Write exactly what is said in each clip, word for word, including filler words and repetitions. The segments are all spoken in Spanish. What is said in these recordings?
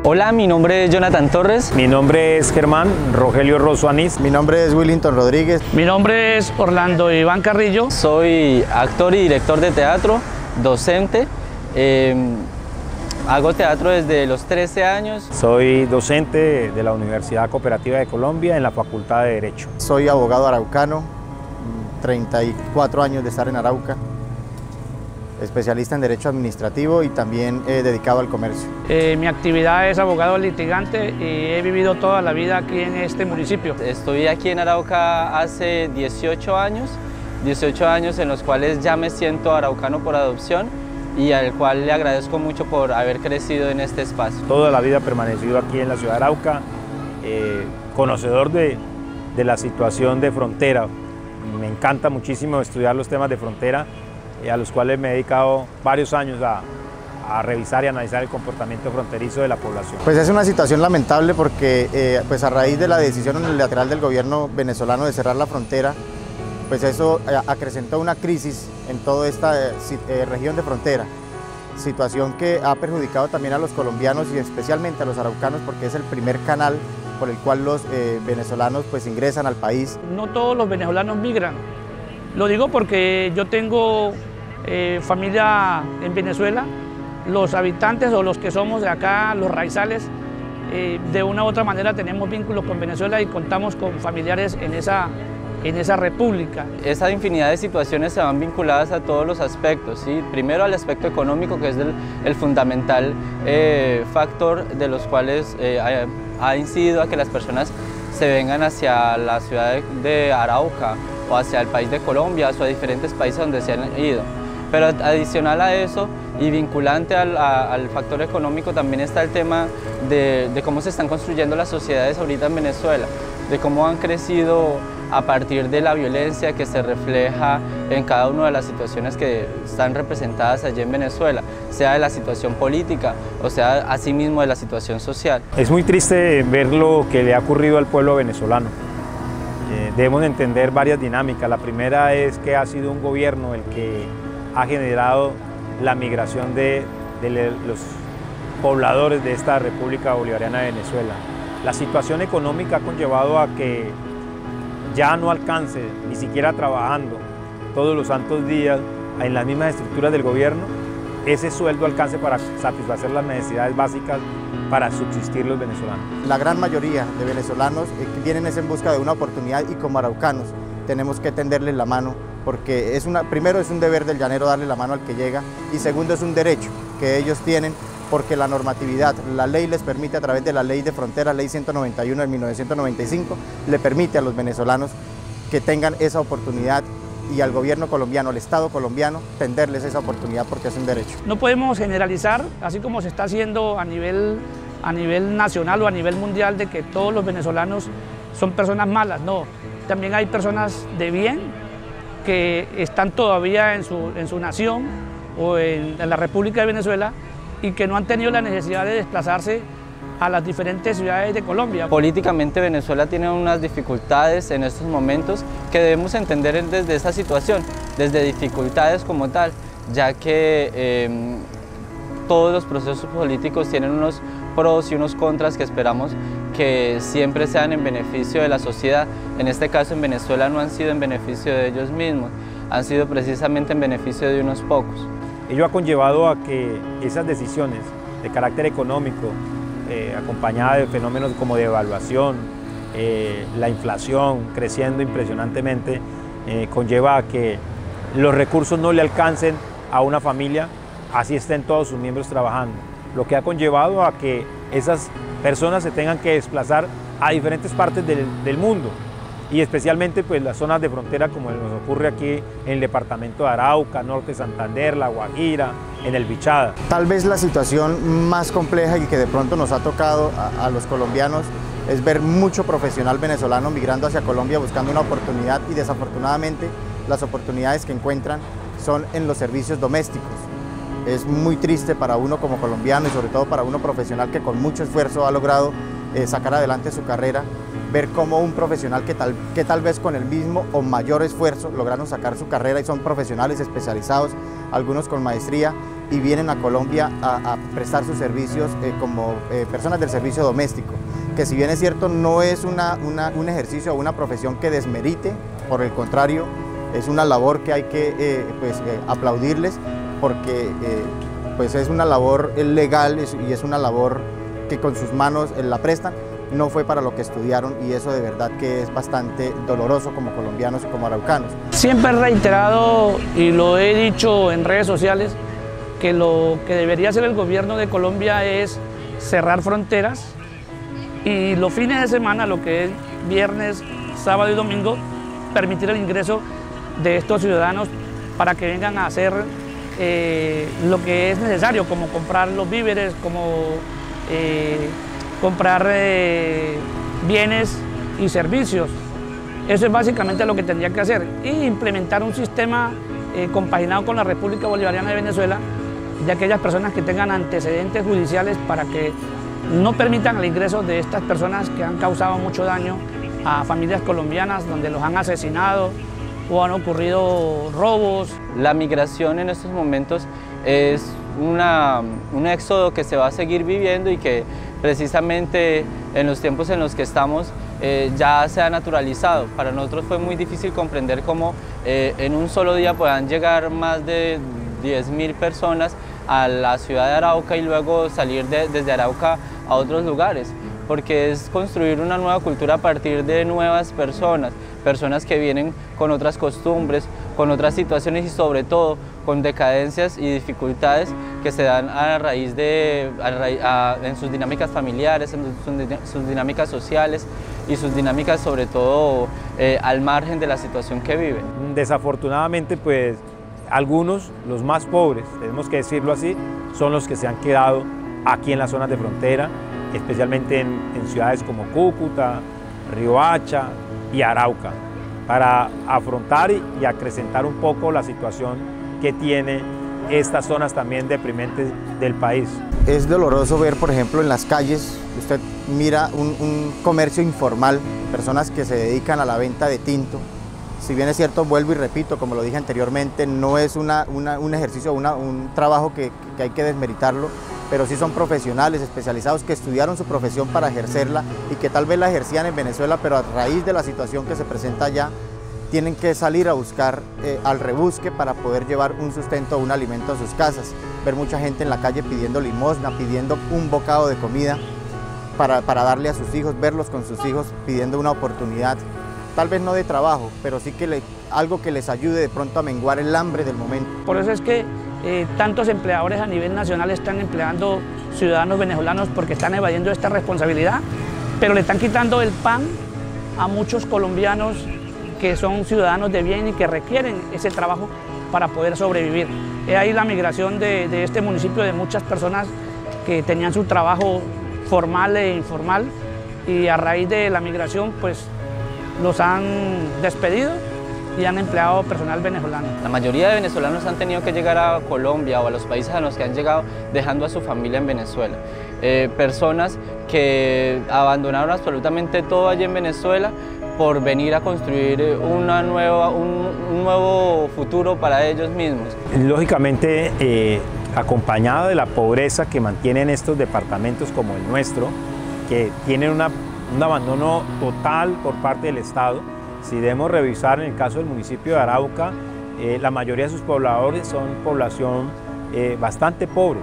Hola, mi nombre es Jonathan Torres. Mi nombre es Germán Rogelio Rosso Anís. Mi nombre es Willington Rodríguez. Mi nombre es Orlando Iván Carrillo. Soy actor y director de teatro, docente. Eh, hago teatro desde los trece años. Soy docente de la Universidad Cooperativa de Colombia en la Facultad de Derecho. Soy abogado araucano, treinta y cuatro años de estar en Arauca. Especialista en Derecho Administrativo y también eh, dedicado al comercio. Eh, mi actividad es abogado litigante y he vivido toda la vida aquí en este municipio. Estoy aquí en Arauca hace dieciocho años, dieciocho años en los cuales ya me siento araucano por adopción y al cual le agradezco mucho por haber crecido en este espacio. Toda la vida he permanecido aquí en la ciudad de Arauca, eh, conocedor de, de la situación de frontera. Me encanta muchísimo estudiar los temas de frontera, a los cuales me he dedicado varios años a, a revisar y analizar el comportamiento fronterizo de la población. Pues es una situación lamentable porque eh, pues a raíz de la decisión unilateral del gobierno venezolano de cerrar la frontera, pues eso acrecentó una crisis en toda esta eh, región de frontera, situación que ha perjudicado también a los colombianos y especialmente a los araucanos porque es el primer canal por el cual los eh, venezolanos pues ingresan al país. No todos los venezolanos migran. Lo digo porque yo tengo eh, familia en Venezuela, los habitantes o los que somos de acá, los raizales, eh, de una u otra manera tenemos vínculos con Venezuela y contamos con familiares en esa, en esa república. Esa infinidad de situaciones se van vinculadas a todos los aspectos, ¿sí? Primero al aspecto económico, que es el, el fundamental eh, factor de los cuales eh, ha, ha incidido a que las personas se vengan hacia la ciudad de, de Arauca o hacia el país de Colombia o a diferentes países donde se han ido. Pero adicional a eso y vinculante al, a, al factor económico también está el tema de, de cómo se están construyendo las sociedades ahorita en Venezuela, de cómo han crecido a partir de la violencia que se refleja en cada una de las situaciones que están representadas allí en Venezuela, sea de la situación política o sea asimismo de la situación social. Es muy triste ver lo que le ha ocurrido al pueblo venezolano. Eh, debemos entender varias dinámicas. La primera es que ha sido un gobierno el que ha generado la migración de, de los pobladores de esta República Bolivariana de Venezuela. La situación económica ha conllevado a que ya no alcance, ni siquiera trabajando todos los santos días en las mismas estructuras del gobierno, ese sueldo alcance para satisfacer las necesidades básicas para subsistir los venezolanos. La gran mayoría de venezolanos eh, vienen es en busca de una oportunidad y como araucanos tenemos que tenderles la mano porque es una, primero es un deber del llanero darle la mano al que llega y segundo es un derecho que ellos tienen porque la normatividad, la ley les permite a través de la ley de frontera, ley ciento noventa y uno de mil novecientos noventa y cinco, le permite a los venezolanos que tengan esa oportunidad y al gobierno colombiano, al Estado colombiano, tenderles esa oportunidad porque es un derecho. No podemos generalizar, así como se está haciendo a nivel, a nivel nacional o a nivel mundial, de que todos los venezolanos son personas malas, no. También hay personas de bien que están todavía en su, en su nación o en, en la República de Venezuela y que no han tenido la necesidad de desplazarse a las diferentes ciudades de Colombia. Políticamente Venezuela tiene unas dificultades en estos momentos que debemos entender desde esa situación, desde dificultades como tal, ya que eh, todos los procesos políticos tienen unos pros y unos contras que esperamos que siempre sean en beneficio de la sociedad. En este caso en Venezuela no han sido en beneficio de ellos mismos, han sido precisamente en beneficio de unos pocos. Ello ha conllevado a que esas decisiones de carácter económico, eh, acompañadas de fenómenos como devaluación, eh, la inflación creciendo impresionantemente, eh, conlleva a que los recursos no le alcancen a una familia, así estén todos sus miembros trabajando, lo que ha conllevado a que esas personas se tengan que desplazar a diferentes partes del, del mundo y especialmente pues las zonas de frontera como nos ocurre aquí en el departamento de Arauca, Norte Santander, La Guajira, en el Bichada. Tal vez la situación más compleja y que de pronto nos ha tocado a, a los colombianos es ver mucho profesional venezolano migrando hacia Colombia buscando una oportunidad y desafortunadamente las oportunidades que encuentran son en los servicios domésticos. Es muy triste para uno como colombiano y sobre todo para uno profesional que con mucho esfuerzo ha logrado eh, sacar adelante su carrera, ver cómo un profesional que tal, que tal vez con el mismo o mayor esfuerzo lograron sacar su carrera y son profesionales especializados, algunos con maestría, y vienen a Colombia a, a prestar sus servicios eh, como eh, personas del servicio doméstico, que si bien es cierto no es una, una, un ejercicio o una profesión que desmerite, por el contrario, es una labor que hay que eh, pues, eh, aplaudirles, porque eh, pues es una labor legal y es una labor que con sus manos eh, la prestan, no fue para lo que estudiaron, y eso de verdad que es bastante doloroso como colombianos y como araucanos. Siempre he reiterado y lo he dicho en redes sociales que lo que debería hacer el gobierno de Colombia es cerrar fronteras y los fines de semana, lo que es viernes, sábado y domingo, permitir el ingreso de estos ciudadanos para que vengan a hacer eh, lo que es necesario, como comprar los víveres, como eh, comprar eh, bienes y servicios. Eso es básicamente lo que tendría que hacer, y implementar un sistema eh, compaginado con la República Bolivariana de Venezuela de aquellas personas que tengan antecedentes judiciales para que no permitan el ingreso de estas personas que han causado mucho daño a familias colombianas, donde los han asesinado o han ocurrido robos. La migración en estos momentos es una, un éxodo que se va a seguir viviendo y que precisamente en los tiempos en los que estamos eh, ya se ha naturalizado. Para nosotros fue muy difícil comprender cómo eh, en un solo día puedan llegar más de diez mil personas a la ciudad de Arauca y luego salir de, desde Arauca a otros lugares, porque es construir una nueva cultura a partir de nuevas personas, personas que vienen con otras costumbres, con otras situaciones y sobre todo con decadencias y dificultades que se dan a raíz de, a raíz, a, en sus dinámicas familiares, en sus, sus dinámicas sociales y sus dinámicas sobre todo eh, al margen de la situación que viven. Desafortunadamente, pues algunos, los más pobres, tenemos que decirlo así, son los que se han quedado aquí en las zonas de frontera, especialmente en, en ciudades como Cúcuta, Riohacha y Arauca, para afrontar y, y acrecentar un poco la situación que tiene estas zonas también deprimentes del país. Es doloroso ver, por ejemplo, en las calles, usted mira un, un comercio informal, personas que se dedican a la venta de tinto. Si bien es cierto, vuelvo y repito, como lo dije anteriormente, no es una, una, un ejercicio, una, un trabajo que, que hay que desmeritarlo, pero sí son profesionales especializados que estudiaron su profesión para ejercerla y que tal vez la ejercían en Venezuela, pero a raíz de la situación que se presenta allá, tienen que salir a buscar eh, al rebusque para poder llevar un sustento o un alimento a sus casas. Ver mucha gente en la calle pidiendo limosna, pidiendo un bocado de comida para, para darle a sus hijos, verlos con sus hijos pidiendo una oportunidad, tal vez no de trabajo, pero sí que le, algo que les ayude de pronto a menguar el hambre del momento. Por eso es que eh, tantos empleadores a nivel nacional están empleando ciudadanos venezolanos porque están evadiendo esta responsabilidad, pero le están quitando el pan a muchos colombianos que son ciudadanos de bien y que requieren ese trabajo para poder sobrevivir. Es ahí la migración de, de este municipio de muchas personas que tenían su trabajo formal e informal, y a raíz de la migración pues los han despedido y han empleado personal venezolano. La mayoría de venezolanos han tenido que llegar a Colombia o a los países a los que han llegado dejando a su familia en Venezuela. Eh, personas que abandonaron absolutamente todo allí en Venezuela por venir a construir una nueva, un, un nuevo futuro para ellos mismos. Lógicamente, eh, acompañado de la pobreza que mantienen estos departamentos como el nuestro, que tienen una, un abandono total por parte del Estado. Si debemos revisar en el caso del municipio de Arauca, eh, la mayoría de sus pobladores son población eh, bastante pobre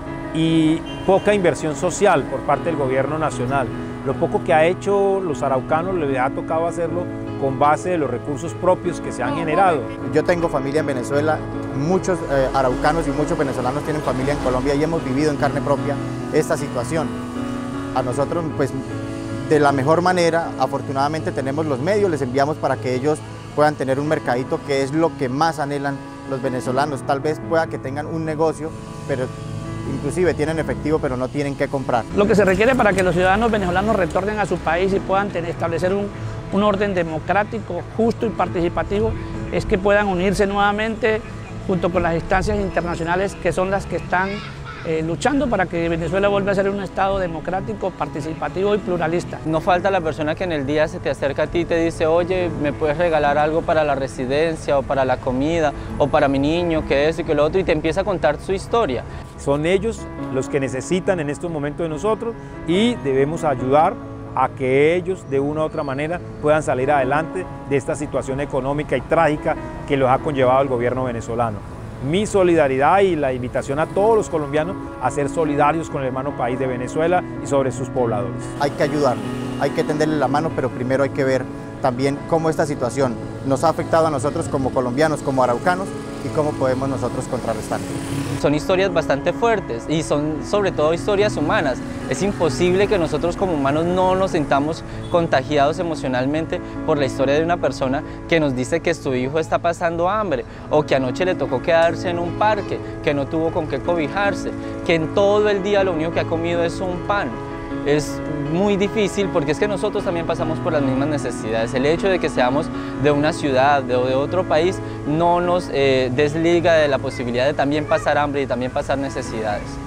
y poca inversión social por parte del gobierno nacional. Lo poco que ha hecho los araucanos les ha tocado hacerlo con base de los recursos propios que se han generado. Yo tengo familia en Venezuela, muchos eh, araucanos y muchos venezolanos tienen familia en Colombia y hemos vivido en carne propia esta situación. A nosotros, pues, de la mejor manera, afortunadamente tenemos los medios, les enviamos para que ellos puedan tener un mercadito, que es lo que más anhelan los venezolanos. Tal vez pueda que tengan un negocio, pero inclusive tienen efectivo, pero no tienen que comprar. Lo que se requiere para que los ciudadanos venezolanos retornen a su país y puedan tener, establecer un, un orden democrático, justo y participativo, es que puedan unirse nuevamente junto con las instancias internacionales, que son las que están eh, luchando para que Venezuela vuelva a ser un Estado democrático, participativo y pluralista. No falta la persona que en el día se te acerca a ti y te dice, oye, ¿me puedes regalar algo para la residencia o para la comida o para mi niño, que eso y que lo otro? Y te empieza a contar su historia. Son ellos los que necesitan en estos momentos de nosotros y debemos ayudar a que ellos de una u otra manera puedan salir adelante de esta situación económica y trágica que los ha conllevado el gobierno venezolano. Mi solidaridad y la invitación a todos los colombianos a ser solidarios con el hermano país de Venezuela y sobre sus pobladores. Hay que ayudarlo, hay que tenderle la mano, pero primero hay que ver también cómo esta situación nos ha afectado a nosotros como colombianos, como araucanos, y cómo podemos nosotros contrarrestarlo. Son historias bastante fuertes y son sobre todo historias humanas. Es imposible que nosotros como humanos no nos sintamos contagiados emocionalmente por la historia de una persona que nos dice que su hijo está pasando hambre o que anoche le tocó quedarse en un parque, que no tuvo con qué cobijarse, que en todo el día lo único que ha comido es un pan. Es muy difícil porque es que nosotros también pasamos por las mismas necesidades. El hecho de que seamos de una ciudad o de, de otro país no nos eh, desliga de la posibilidad de también pasar hambre y también pasar necesidades.